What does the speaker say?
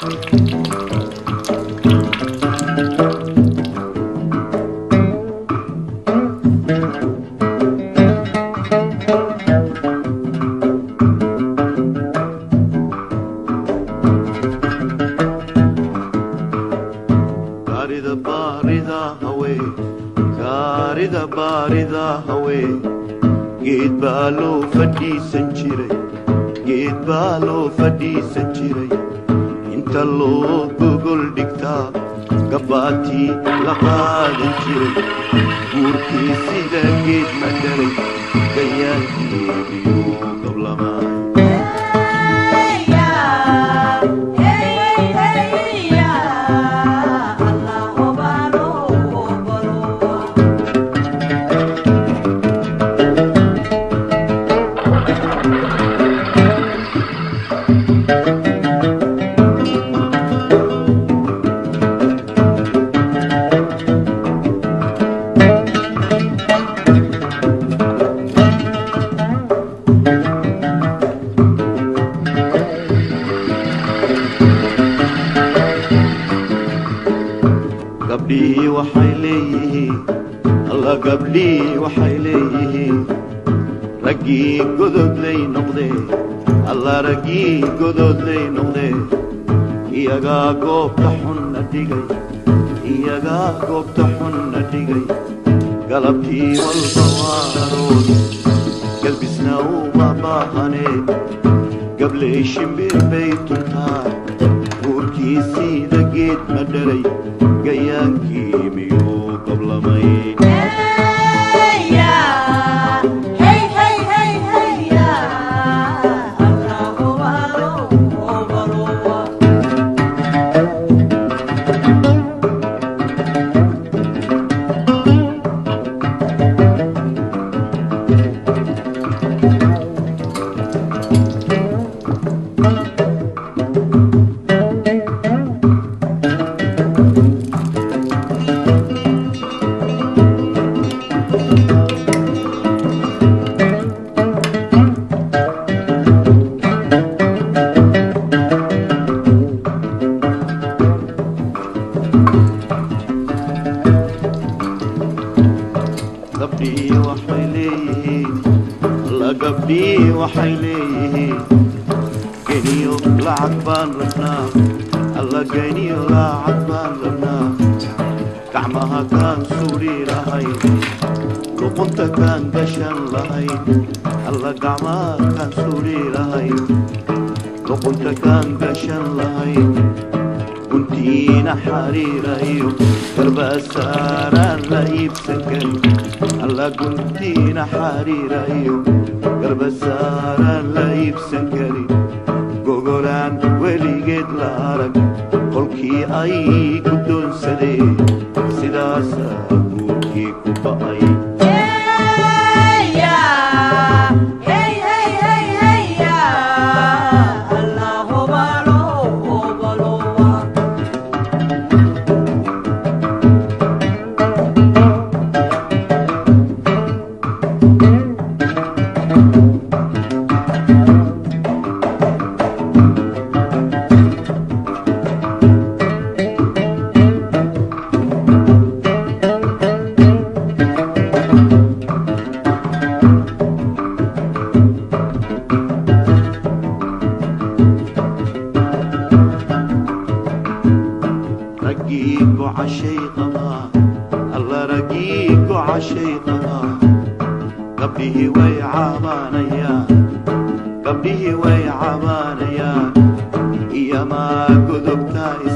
baarida haween geed baa loo fadhiisan jiray inta loo gogol dhigtaa gabbaatii la qaadan jiray guurkii sida geed madhalay gayaankii biyuu qablamaa gabdhii waxay leeyihiin raggii gododlay noqdee alla raggii gododlay noqdee iyagaa goobta xunna dhigay galabtii walba waa arood galbisna uma baahanee gabley shimbir bay tuntaa guurkii sida geed madhalay gayaankii miyuu qablamay waxay leeyihiin geniyo lacag baan rabnaa alla geniyo lacag baan rabnaa gacmaha kaan suuri lahayn luqunta kaan gashan lahayn alla gacmaha kaan suuri lahayn luqunta kaan gashan lahayn guntiina xariirayo garbasaaraan la iibsan karin alla guntiina xariirayo garbasaaraan la iibsan karin gogolaan weligeed la arag qolkii ay ku doonsadeen sidaasaa guurkii ku ba'ay gabdhihii way cabaanayaan iyamaa godobtaa